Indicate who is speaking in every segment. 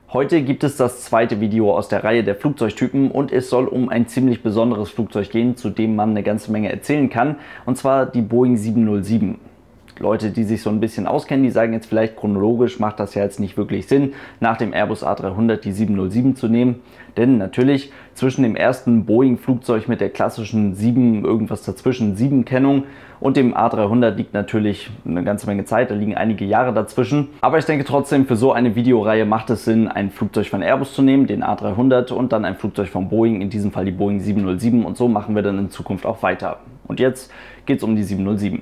Speaker 1: Heute gibt es das zweite Video aus der Reihe der Flugzeugtypen und es soll um ein ziemlich besonderes Flugzeug gehen, zu dem man eine ganze Menge erzählen kann, und zwar die Boeing 707. Leute, die sich so ein bisschen auskennen, die sagen jetzt vielleicht, chronologisch macht das ja jetzt nicht wirklich Sinn, nach dem Airbus A300 die 707 zu nehmen. Denn natürlich zwischen dem ersten Boeing-Flugzeug mit der klassischen 7 irgendwas dazwischen 7-Kennung und dem A300 liegt natürlich eine ganze Menge Zeit, da liegen einige Jahre dazwischen. Aber ich denke trotzdem, für so eine Videoreihe macht es Sinn, ein Flugzeug von Airbus zu nehmen, den A300, und dann ein Flugzeug von Boeing, in diesem Fall die Boeing 707, und so machen wir dann in Zukunft auch weiter. Und jetzt geht es um die 707.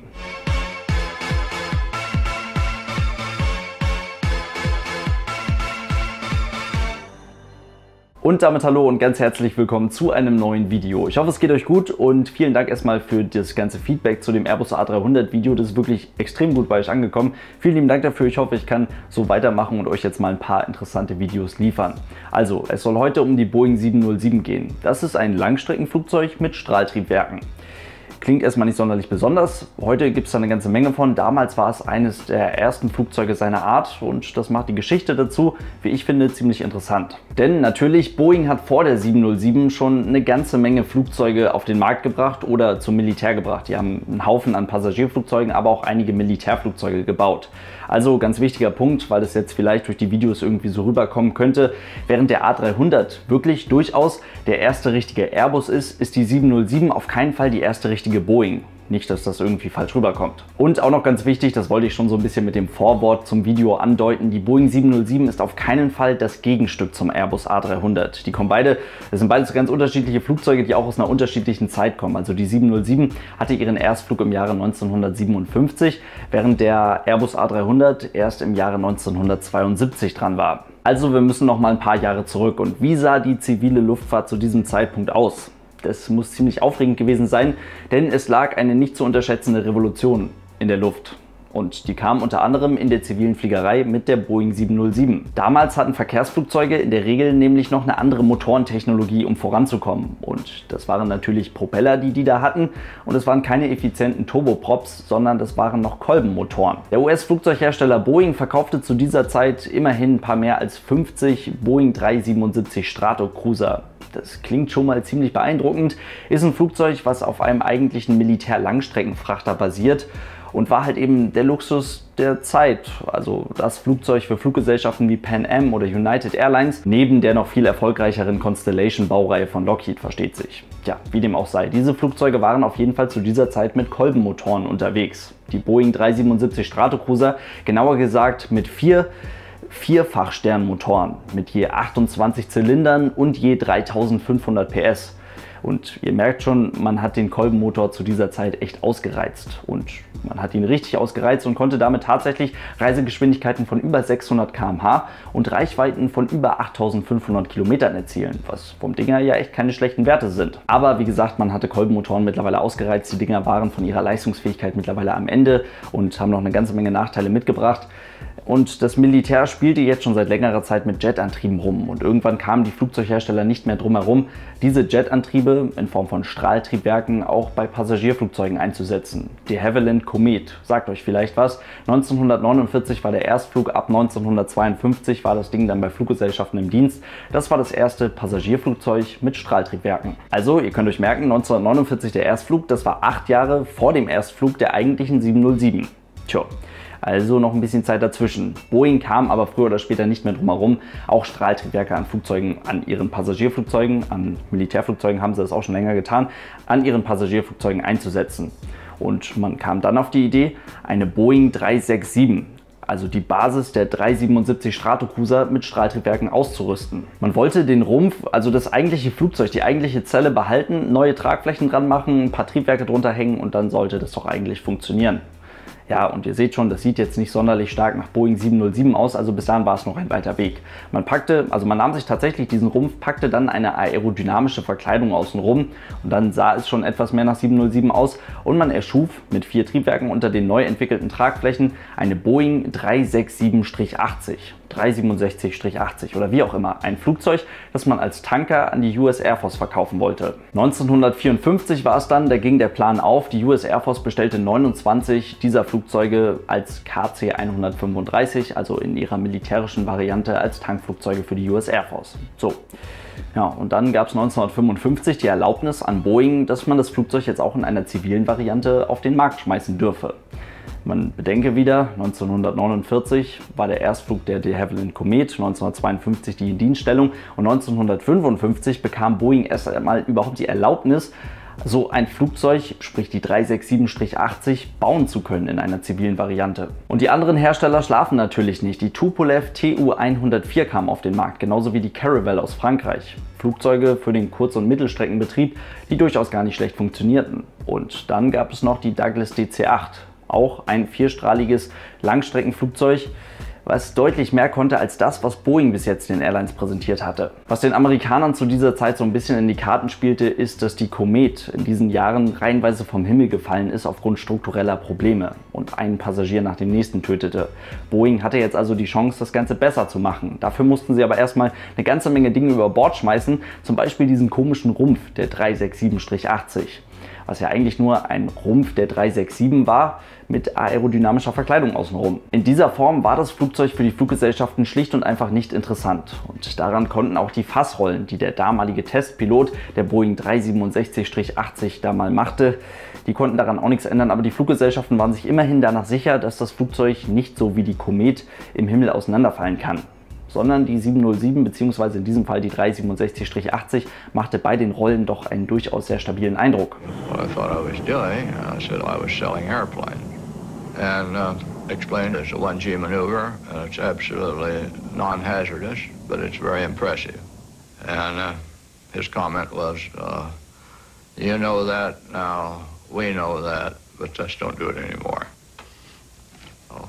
Speaker 1: Und damit hallo und ganz herzlich willkommen zu einem neuen Video. Ich hoffe, es geht euch gut und vielen Dank erstmal für das ganze Feedback zu dem Airbus A300 Video. Das ist wirklich extrem gut bei euch angekommen. Vielen lieben Dank dafür. Ich hoffe, ich kann so weitermachen und euch jetzt mal ein paar interessante Videos liefern. Also, es soll heute um die Boeing 707 gehen. Das ist ein Langstreckenflugzeug mit Strahltriebwerken. Klingt erstmal nicht sonderlich besonders. Heute gibt es da eine ganze Menge von. Damals war es eines der ersten Flugzeuge seiner Art und das macht die Geschichte dazu, wie ich finde, ziemlich interessant. Denn natürlich, Boeing hat vor der 707 schon eine ganze Menge Flugzeuge auf den Markt gebracht oder zum Militär gebracht. Die haben einen Haufen an Passagierflugzeugen, aber auch einige Militärflugzeuge gebaut. Also ganz wichtiger Punkt, weil das jetzt vielleicht durch die Videos irgendwie so rüberkommen könnte. Während der A300 wirklich durchaus der erste richtige Airbus ist, ist die 707 auf keinen Fall die erste richtige Boeing. Nicht, dass das irgendwie falsch rüberkommt. Und auch noch ganz wichtig, das wollte ich schon so ein bisschen mit dem Vorwort zum Video andeuten, die Boeing 707 ist auf keinen Fall das Gegenstück zum Airbus A300. Die kommen beide, das sind beides ganz unterschiedliche Flugzeuge, die auch aus einer unterschiedlichen Zeit kommen. Also die 707 hatte ihren Erstflug im Jahre 1957, während der Airbus A300 erst im Jahre 1972 dran war. Also wir müssen noch mal ein paar Jahre zurück. Und wie sah die zivile Luftfahrt zu diesem Zeitpunkt aus? Das muss ziemlich aufregend gewesen sein, denn es lag eine nicht zu unterschätzende Revolution in der Luft. Und die kam unter anderem in der zivilen Fliegerei mit der Boeing 707. Damals hatten Verkehrsflugzeuge in der Regel nämlich noch eine andere Motorentechnologie, um voranzukommen. Und das waren natürlich Propeller, die da hatten. Und es waren keine effizienten Turboprops, sondern das waren noch Kolbenmotoren. Der US-Flugzeughersteller Boeing verkaufte zu dieser Zeit immerhin ein paar mehr als 50 Boeing 377 Stratocruiser. Das klingt schon mal ziemlich beeindruckend, ist ein Flugzeug, was auf einem eigentlichen Militär-Langstreckenfrachter basiert und war halt eben der Luxus der Zeit. Also das Flugzeug für Fluggesellschaften wie Pan Am oder United Airlines, neben der noch viel erfolgreicheren Constellation-Baureihe von Lockheed, versteht sich. Ja, wie dem auch sei. Diese Flugzeuge waren auf jeden Fall zu dieser Zeit mit Kolbenmotoren unterwegs. Die Boeing 377 Stratocruiser, genauer gesagt mit vier Vierfachsternmotoren mit je 28 Zylindern und je 3500 PS. Und ihr merkt schon, man hat den Kolbenmotor zu dieser Zeit echt ausgereizt. Und man hat ihn richtig ausgereizt und konnte damit tatsächlich Reisegeschwindigkeiten von über 600 km/h und Reichweiten von über 8500 Kilometern erzielen, was vom Dinger ja echt keine schlechten Werte sind. Aber wie gesagt, man hatte Kolbenmotoren mittlerweile ausgereizt. Die Dinger waren von ihrer Leistungsfähigkeit mittlerweile am Ende und haben noch eine ganze Menge Nachteile mitgebracht. Und das Militär spielte jetzt schon seit längerer Zeit mit Jetantrieben rum und irgendwann kamen die Flugzeughersteller nicht mehr drum herum, diese Jetantriebe in Form von Strahltriebwerken auch bei Passagierflugzeugen einzusetzen. Die Havilland Comet sagt euch vielleicht was. 1949 war der Erstflug, ab 1952 war das Ding dann bei Fluggesellschaften im Dienst. Das war das erste Passagierflugzeug mit Strahltriebwerken. Also ihr könnt euch merken, 1949 der Erstflug, das war 8 Jahre vor dem Erstflug der eigentlichen 707. Tja. Also noch ein bisschen Zeit dazwischen. Boeing kam aber früher oder später nicht mehr drum herum, auch Strahltriebwerke an Flugzeugen, an ihren Passagierflugzeugen, an Militärflugzeugen haben sie das auch schon länger getan, an ihren Passagierflugzeugen einzusetzen. Und man kam dann auf die Idee, eine Boeing 367, also die Basis der 377 Stratocruiser, mit Strahltriebwerken auszurüsten. Man wollte den Rumpf, also das eigentliche Flugzeug, die eigentliche Zelle behalten, neue Tragflächen dran machen, ein paar Triebwerke drunter hängen und dann sollte das doch eigentlich funktionieren. Ja, und ihr seht schon, das sieht jetzt nicht sonderlich stark nach Boeing 707 aus, also bis dahin war es noch ein weiter Weg. Man nahm sich tatsächlich diesen Rumpf, packte dann eine aerodynamische Verkleidung außenrum und dann sah es schon etwas mehr nach 707 aus und man erschuf mit 4 Triebwerken unter den neu entwickelten Tragflächen eine Boeing 367-80. 367-80 oder wie auch immer. Ein Flugzeug, das man als Tanker an die US Air Force verkaufen wollte. 1954 war es dann, da ging der Plan auf. Die US Air Force bestellte 29 dieser Flugzeuge als KC-135, also in ihrer militärischen Variante als Tankflugzeuge für die US Air Force. So. Ja, und dann gab es 1955 die Erlaubnis an Boeing, dass man das Flugzeug jetzt auch in einer zivilen Variante auf den Markt schmeißen dürfe. Man bedenke wieder, 1949 war der Erstflug der de Havilland Comet, 1952 die Indienststellung und 1955 bekam Boeing erst einmal überhaupt die Erlaubnis, so ein Flugzeug, sprich die 367-80, bauen zu können in einer zivilen Variante. Und die anderen Hersteller schlafen natürlich nicht. Die Tupolev Tu-104 kam auf den Markt, genauso wie die Caravelle aus Frankreich. Flugzeuge für den Kurz- und Mittelstreckenbetrieb, die durchaus gar nicht schlecht funktionierten. Und dann gab es noch die Douglas DC-8, auch ein vierstrahliges Langstreckenflugzeug, was deutlich mehr konnte als das, was Boeing bis jetzt den Airlines präsentiert hatte. Was den Amerikanern zu dieser Zeit so ein bisschen in die Karten spielte, ist, dass die Comet in diesen Jahren reihenweise vom Himmel gefallen ist aufgrund struktureller Probleme und einen Passagier nach dem nächsten tötete. Boeing hatte jetzt also die Chance, das Ganze besser zu machen. Dafür mussten sie aber erstmal eine ganze Menge Dinge über Bord schmeißen, zum Beispiel diesen komischen Rumpf der 367-80. Was ja eigentlich nur ein Rumpf der 367 war, mit aerodynamischer Verkleidung außenrum. In dieser Form war das Flugzeug für die Fluggesellschaften schlicht und einfach nicht interessant. Und daran konnten auch die Fassrollen, die der damalige Testpilot der Boeing 367-80 da mal machte, die konnten daran auch nichts ändern, aber die Fluggesellschaften waren sich immerhin danach sicher, dass das Flugzeug nicht so wie die Comet im Himmel auseinanderfallen kann. Sondern die 707 bzw. in diesem Fall die 367-80 machte bei den Rollen doch einen durchaus sehr stabilen Eindruck.
Speaker 2: What I thought I was doing, I said I was selling airplanes and explained it's a 1G maneuver and it's absolutely non-hazardous, but it's very impressive. And his comment was, you know that now, we know that, but just don't do it anymore. So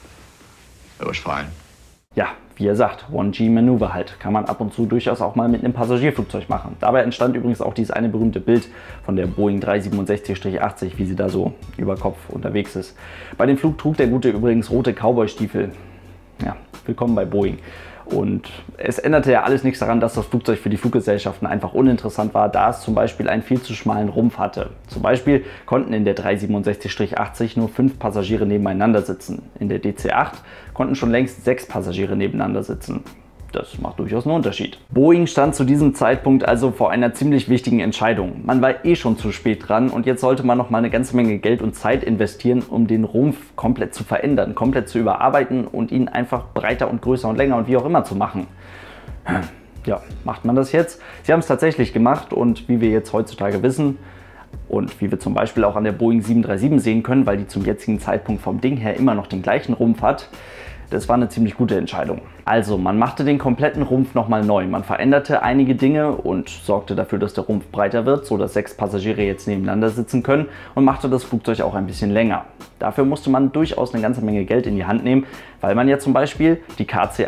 Speaker 2: it was fine.
Speaker 1: Ja, wie er sagt, 1G-Manöver halt. Kann man ab und zu durchaus auch mal mit einem Passagierflugzeug machen. Dabei entstand übrigens auch dieses eine berühmte Bild von der Boeing 367-80, wie sie da so über Kopf unterwegs ist. Bei dem Flug trug der Gute übrigens rote Cowboy-Stiefel. Ja, willkommen bei Boeing. Und es änderte ja alles nichts daran, dass das Flugzeug für die Fluggesellschaften einfach uninteressant war, da es zum Beispiel einen viel zu schmalen Rumpf hatte. Zum Beispiel konnten in der 367-80 nur 5 Passagiere nebeneinander sitzen. In der DC-8 konnten schon längst 6 Passagiere nebeneinander sitzen. Das macht durchaus einen Unterschied. Boeing stand zu diesem Zeitpunkt also vor einer ziemlich wichtigen Entscheidung. Man war eh schon zu spät dran und jetzt sollte man noch mal eine ganze Menge Geld und Zeit investieren, um den Rumpf komplett zu verändern, komplett zu überarbeiten und ihn einfach breiter und größer und länger und wie auch immer zu machen. Ja, macht man das jetzt? Sie haben es tatsächlich gemacht und wie wir jetzt heutzutage wissen und wie wir zum Beispiel auch an der Boeing 737 sehen können, weil die zum jetzigen Zeitpunkt vom Ding her immer noch den gleichen Rumpf hat, das war eine ziemlich gute Entscheidung. Also, man machte den kompletten Rumpf nochmal neu. Man veränderte einige Dinge und sorgte dafür, dass der Rumpf breiter wird, sodass 6 Passagiere jetzt nebeneinander sitzen können und machte das Flugzeug auch ein bisschen länger. Dafür musste man durchaus eine ganze Menge Geld in die Hand nehmen, weil man ja zum Beispiel die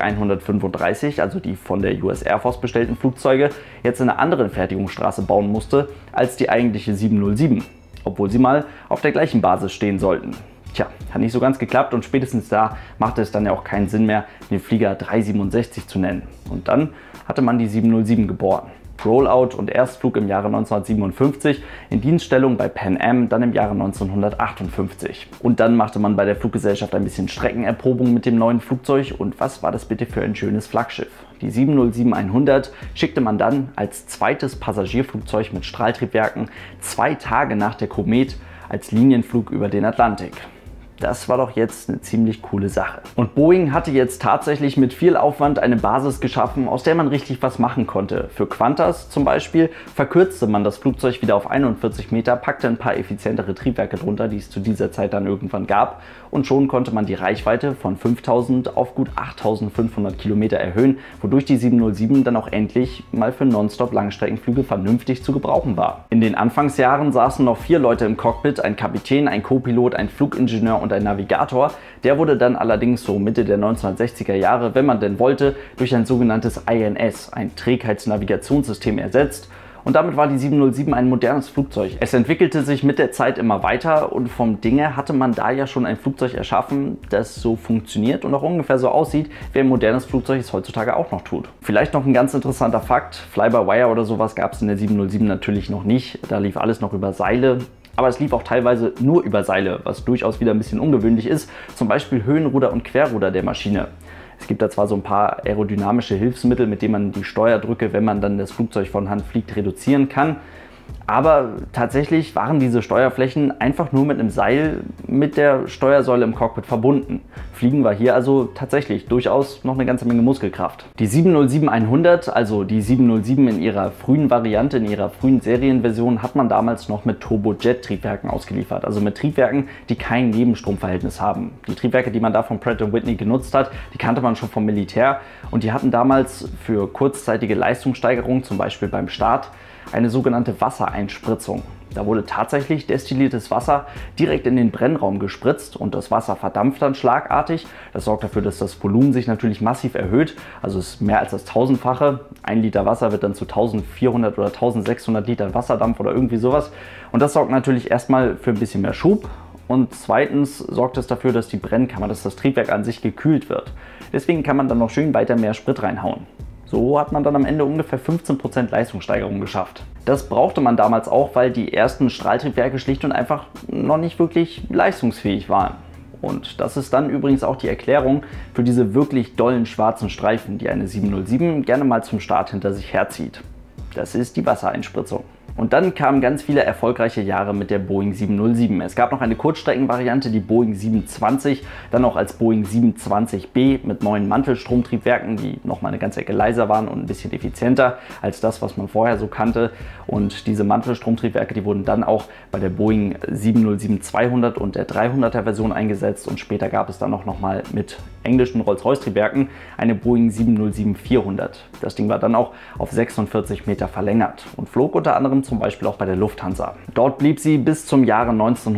Speaker 1: KC-135, also die von der US Air Force bestellten Flugzeuge, jetzt in einer anderen Fertigungsstraße bauen musste als die eigentliche 707, obwohl sie mal auf der gleichen Basis stehen sollten. Tja, hat nicht so ganz geklappt und spätestens da machte es dann ja auch keinen Sinn mehr, den Flieger 367 zu nennen. Und dann hatte man die 707 geboren. Rollout und Erstflug im Jahre 1957, in Dienststellung bei Pan Am dann im Jahre 1958. Und dann machte man bei der Fluggesellschaft ein bisschen Streckenerprobung mit dem neuen Flugzeug und was war das bitte für ein schönes Flaggschiff? Die 707-100 schickte man dann als zweites Passagierflugzeug mit Strahltriebwerken 2 Tage nach der Komet als Linienflug über den Atlantik. Das war doch jetzt eine ziemlich coole Sache. Und Boeing hatte jetzt tatsächlich mit viel Aufwand eine Basis geschaffen, aus der man richtig was machen konnte. Für Qantas zum Beispiel verkürzte man das Flugzeug wieder auf 41 Meter, packte ein paar effizientere Triebwerke drunter, die es zu dieser Zeit dann irgendwann gab. Und schon konnte man die Reichweite von 5000 auf gut 8500 Kilometer erhöhen, wodurch die 707 dann auch endlich mal für Nonstop-Langstreckenflüge vernünftig zu gebrauchen war. In den Anfangsjahren saßen noch 4 Leute im Cockpit, ein Kapitän, ein Co-Pilot, ein Flugingenieur und ein Navigator. Der wurde dann allerdings so Mitte der 1960er Jahre, wenn man denn wollte, durch ein sogenanntes INS, ein Trägheitsnavigationssystem ersetzt. Und damit war die 707 ein modernes Flugzeug. Es entwickelte sich mit der Zeit immer weiter und vom Ding her hatte man da ja schon ein Flugzeug erschaffen, das so funktioniert und auch ungefähr so aussieht, wie ein modernes Flugzeug es heutzutage auch noch tut. Vielleicht noch ein ganz interessanter Fakt: Fly-by-Wire oder sowas gab es in der 707 natürlich noch nicht. Da lief alles noch über Seile. Aber es lief auch teilweise nur über Seile, was durchaus wieder ein bisschen ungewöhnlich ist. Zum Beispiel Höhenruder und Querruder der Maschine. Es gibt da zwar so ein paar aerodynamische Hilfsmittel, mit denen man die Steuerdrücke, wenn man dann das Flugzeug von Hand fliegt, reduzieren kann. Aber tatsächlich waren diese Steuerflächen einfach nur mit einem Seil mit der Steuersäule im Cockpit verbunden. Fliegen war hier also tatsächlich durchaus noch eine ganze Menge Muskelkraft. Die 707-100, also die 707 in ihrer frühen Variante, in ihrer frühen Serienversion, hat man damals noch mit Turbojet-Triebwerken ausgeliefert. Also mit Triebwerken, die kein Nebenstromverhältnis haben. Die Triebwerke, die man da von Pratt & Whitney genutzt hat, die kannte man schon vom Militär. Und die hatten damals für kurzzeitige Leistungssteigerung, zum Beispiel beim Start, eine sogenannte Wassereinspritzung. Da wurde tatsächlich destilliertes Wasser direkt in den Brennraum gespritzt und das Wasser verdampft dann schlagartig. Das sorgt dafür, dass das Volumen sich natürlich massiv erhöht. Also es ist mehr als das Tausendfache. 1 Liter Wasser wird dann zu 1400 oder 1600 Litern Wasserdampf oder irgendwie sowas. Und das sorgt natürlich erstmal für ein bisschen mehr Schub. Und zweitens sorgt es dafür, dass die Brennkammer, dass das Triebwerk an sich gekühlt wird. Deswegen kann man dann noch schön weiter mehr Sprit reinhauen. So hat man dann am Ende ungefähr 15% Leistungssteigerung geschafft. Das brauchte man damals auch, weil die ersten Strahltriebwerke schlicht und einfach noch nicht wirklich leistungsfähig waren. Und das ist dann übrigens auch die Erklärung für diese wirklich dollen schwarzen Streifen, die eine 707 gerne mal zum Start hinter sich herzieht. Das ist die Wassereinspritzung. Und dann kamen ganz viele erfolgreiche Jahre mit der Boeing 707. Es gab noch eine Kurzstreckenvariante, die Boeing 720, dann auch als Boeing 720B mit neuen Mantelstromtriebwerken, die nochmal eine ganze Ecke leiser waren und ein bisschen effizienter als das, was man vorher so kannte. Und diese Mantelstromtriebwerke, die wurden dann auch bei der Boeing 707-200 und der 300er Version eingesetzt. Und später gab es dann auch nochmal mit englischen Rolls-Royce-Triebwerken eine Boeing 707-400. Das Ding war dann auch auf 46 Meter verlängert und flog unter anderem zum Beispiel auch bei der Lufthansa. Dort blieb sie bis zum Jahre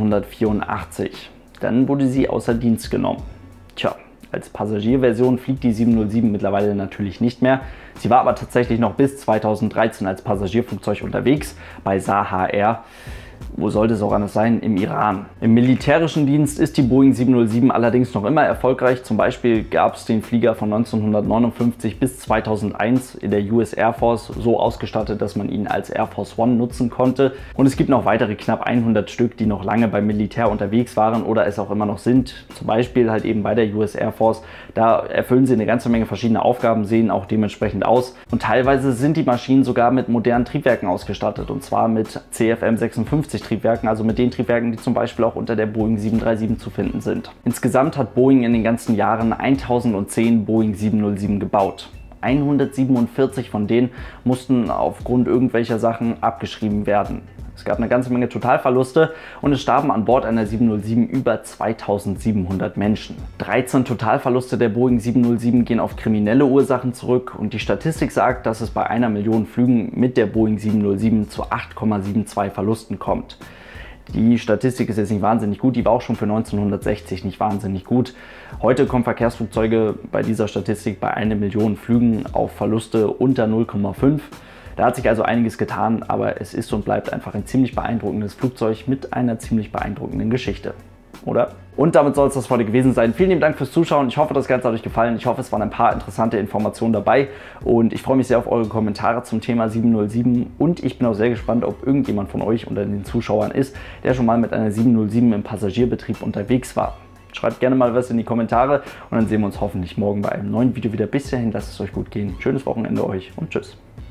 Speaker 1: 1984. Dann wurde sie außer Dienst genommen. Tja, als Passagierversion fliegt die 707 mittlerweile natürlich nicht mehr. Sie war aber tatsächlich noch bis 2013 als Passagierflugzeug unterwegs bei Saha Air. Wo sollte es auch anders sein? Im Iran. Im militärischen Dienst ist die Boeing 707 allerdings noch immer erfolgreich. Zum Beispiel gab es den Flieger von 1959 bis 2001 in der US Air Force so ausgestattet, dass man ihn als Air Force One nutzen konnte. Und es gibt noch weitere knapp 100 Stück, die noch lange beim Militär unterwegs waren oder es auch immer noch sind. Zum Beispiel halt eben bei der US Air Force. Da erfüllen sie eine ganze Menge verschiedene Aufgaben, sehen auch dementsprechend aus. Und teilweise sind die Maschinen sogar mit modernen Triebwerken ausgestattet. Und zwar mit CFM 56 Triebwerken, also mit den Triebwerken, die zum Beispiel auch unter der Boeing 737 zu finden sind. Insgesamt hat Boeing in den ganzen Jahren 1010 Boeing 707 gebaut. 147 von denen mussten aufgrund irgendwelcher Sachen abgeschrieben werden. Es gab eine ganze Menge Totalverluste und es starben an Bord einer 707 über 2700 Menschen. 13 Totalverluste der Boeing 707 gehen auf kriminelle Ursachen zurück und die Statistik sagt, dass es bei 1 Million Flügen mit der Boeing 707 zu 8,72 Verlusten kommt. Die Statistik ist jetzt nicht wahnsinnig gut, die war auch schon für 1960 nicht wahnsinnig gut. Heute kommen Verkehrsflugzeuge bei dieser Statistik bei 1 Million Flügen auf Verluste unter 0,5. Da hat sich also einiges getan, aber es ist und bleibt einfach ein ziemlich beeindruckendes Flugzeug mit einer ziemlich beeindruckenden Geschichte. Oder? Und damit soll es das für heute gewesen sein. Vielen lieben Dank fürs Zuschauen. Ich hoffe, das Ganze hat euch gefallen. Ich hoffe, es waren ein paar interessante Informationen dabei. Und ich freue mich sehr auf eure Kommentare zum Thema 707. Und ich bin auch sehr gespannt, ob irgendjemand von euch unter den Zuschauern ist, der schon mal mit einer 707 im Passagierbetrieb unterwegs war. Schreibt gerne mal was in die Kommentare und dann sehen wir uns hoffentlich morgen bei einem neuen Video wieder. Bis dahin, lasst es euch gut gehen. Schönes Wochenende euch und tschüss.